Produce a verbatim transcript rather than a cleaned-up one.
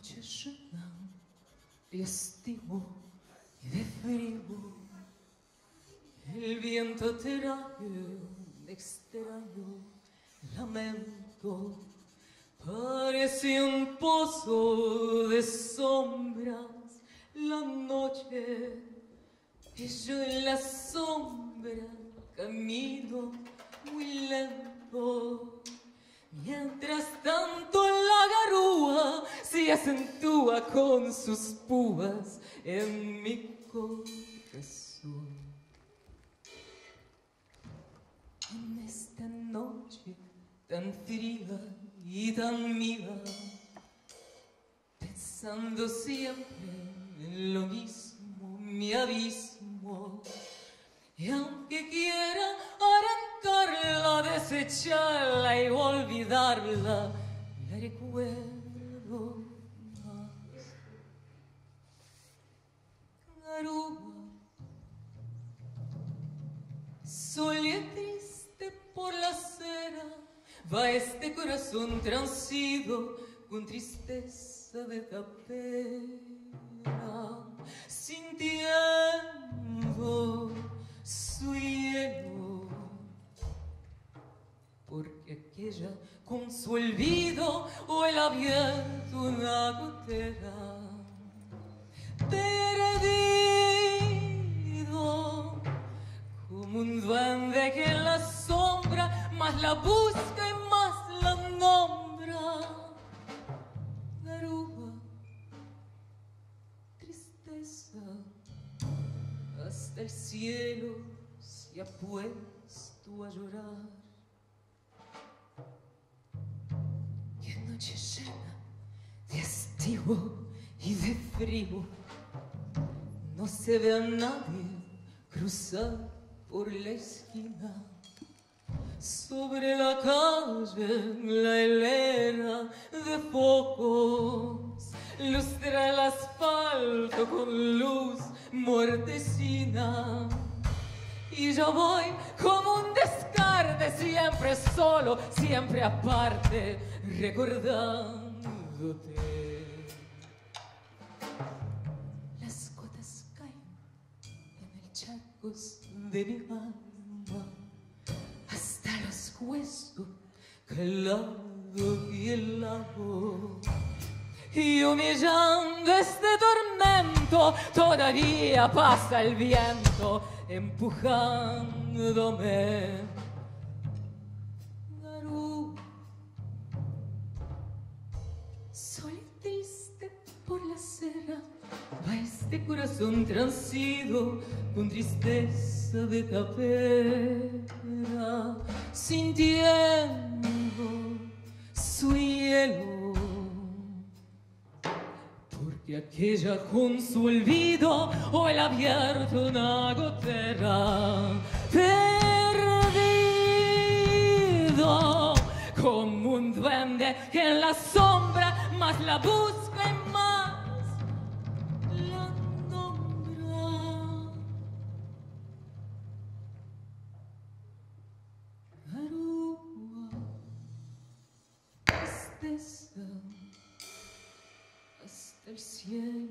noche llena de estío y de frío, el viento trae un extraño lamento. Parece un pozo de sombras la noche, y yo en la sombra camino muy lento. Mientras tanto la garúa se acentúa con sus púas en mi corazón. En esta noche tan fría y tan mía, pensando siempre en lo mismo, mi abismo. Y aunque quiera arrancarla, desecharla y olvidarla, la recuerdo más. Garúa, solía triste por la acera, va este corazón transido con tristeza de tapera, sintiendo su hielo, porque aquella con su olvido o el abierto una gotera. Perdido como un duende que en la sombra más la busca y más la nombra. Garúa, tristeza, hasta el cielo se ha puesto a llorar. Qué noche llena de estío y de frío, no se ve a nadie cruzar por la esquina. Sobre la calle la hilera de focos lustra el asfalto con luz mortecina. Y yo voy como un descarte, siempre solo, siempre aparte, recordándote. Las gotas caen en el charco de mi alma, hasta los huesos calados y helado. Y humillando este tormento, todavía pasa el viento empujándome. Garúa, soy triste por la acera, va este corazón transido con tristeza de tapera, sintiendo su hielo, porque aquella con su olvido o el abierto una gotera. Perdido como un duende que en la sombra más la busca y más la nombra. Garúa, tristeza, hasta el cielo